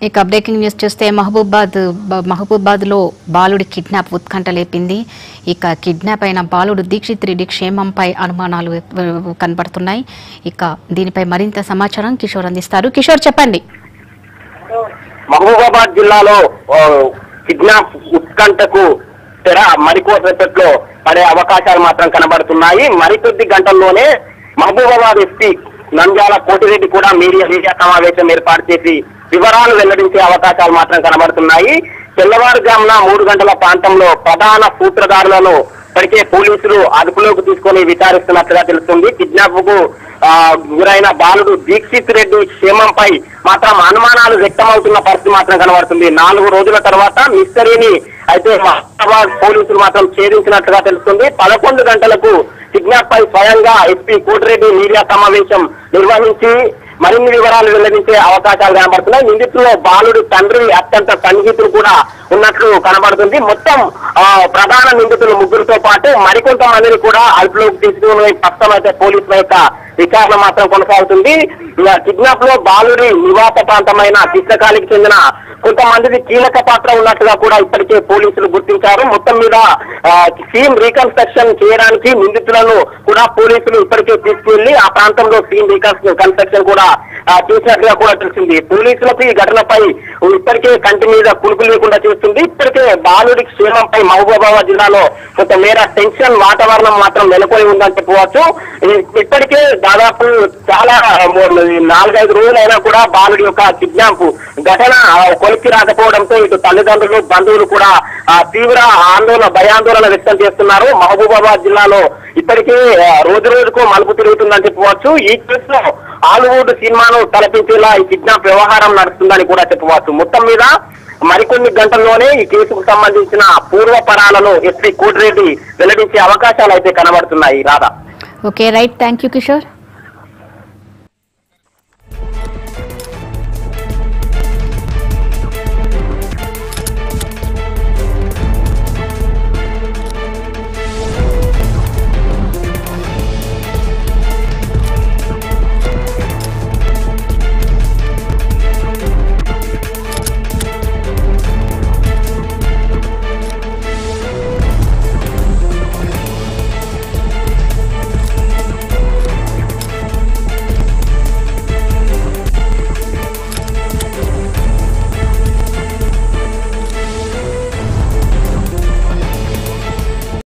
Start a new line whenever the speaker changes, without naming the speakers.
ఇక breaking news చూస్తే మహబూబాబాద్ లో బాలుడి కిడ్నాప్ ఉత్కంఠ లేపింది. ఇక కిడ్నాప్ అయిన బాలుడు దీక్షిత్ రెడ్డి క్షేమంపై అనుమానాలు కనబడుతున్నాయి. ఇక దీనిపై మరింత సమాచారం కిషోర్ అందిస్తారు. కిషోర్ చెప్పండి.
మహబూబాబాద్ జిల్లాలో కిడ్నాప్ ఉత్కంఠకు తెర మరికొద్దిసేపట్లో పడే అవకాశాలు మాత్రం కనబడుతున్నాయి. మరికొద్ది గంటల్లోనే మహబూబాబాద్ ఎస్పీ నంద్యాల కోటిరెడ్డి కూడా మీడియా సమావేశం ఏర్పాటు చేసి వివరాలు వెల్లడించే అవకాశాలు మాత్రం కనబడుతున్నాయి. తెల్లవారుజామున 3 గంటల ప్రాంతంలో ప్రధాన సూత్రధారులను ఇప్పటికే పోలీసులు అదుపులోకి తీసుకొని విచారిస్తున్నట్లుగా తెలుస్తుంది. కిడ్నాప్ కు గురైన బాలుడు దీక్షిత్ రెడ్డి క్షేమంపై మాత్రం అనుమానాలు వ్యక్తమవుతున్న పరిస్థితి మాత్రం కనబడుతుంది. 4 రోజుల తర్వాత మిస్టరీని అయితే మహబూబాబాద్ పోలీసులు మాత్రం ఛేదించినట్లుగా తెలుస్తుంది. 11 గంటలకు కిడ్నాప్ పై స్వయంగా ఎస్పీ కోటిరెడ్డి మీడియా సమావేశం నిర్వహించి మరిన్ని వివరాలు వెల్లడించే అవకాశాలు కనబడుతున్నాయి. నిందితుల్లో బాలుడి తండ్రి అత్యంత సన్నిహితులు కూడా ఉన్నట్లు కనబడుతుంది. మొత్తం ప్రధాన నిందితులు 3తో పాటు మరికొంతమందిని కూడా అదుపులోకి తీసుకుని ప్రస్తుతం అయితే పోలీసుల యొక్క విచారణ మాత్రం కొనసాగుతుంది. కిడ్నాప్ లో బాలుడి నివాస ప్రాంతమైన కృష్ణకాళికి చెందిన కొంతమందికి కీలక పాత్ర ఉన్నట్టుగా కూడా ఇప్పటికే పోలీసులు గుర్తించారు. మొత్తం మీద సీన్ రీకన్స్ట్రక్షన్ చేయడానికి నిందితులను కూడా పోలీసులు ఇప్పటికే తీసుకువెళ్లి ఆ ప్రాంతంలో సీన్ రీకన్స్ట్రక్షన్ కూడా చేసినట్లుగా కూడా తెలిసింది. పోలీసులకు ఈ ఘటనపై ఇప్పటికే కంటి మీద కులుపు లేకుండా చేస్తుంది. ఇప్పటికే బాలుడి క్షేమంపై మహబూబాబాద్ జిల్లాలో కొంతమేర టెన్షన్ వాతావరణం మాత్రం నెలకొని ఉందని చెప్పవచ్చు. ఇప్పటికే దాదాపు చాలా 4-5 రోజులైనా కూడా బాలుడి యొక్క కిడ్నాప్ ఘటన కొలిక్కి రాకపోవడంతో ఇటు తల్లిదండ్రులు బంధువులు కూడా తీవ్ర భయాందోళన వ్యక్తం చేస్తున్నారు. మహబూబాబాద్ జిల్లాలో ఇప్పటికే రోజు రోజుకు మలుపు తిరుగుతుందని చెప్పవచ్చు. ఈ కేసులో హాలీవుడ్ సినిమాను తలపించేలా ఈ కిడ్నాప్ వ్యవహారం నడుస్తుందని కూడా చెప్పవచ్చు. మొత్తం మీద మరికొన్ని గంటల్లోనే ఈ కేసుకు సంబంధించిన పూర్వపరాలను ఎస్పీ కోటిరెడ్డి వెల్లడించే అవకాశాలు అయితే కనబడుతున్నాయి. Radha.
Okay, right. Thank you Kishore.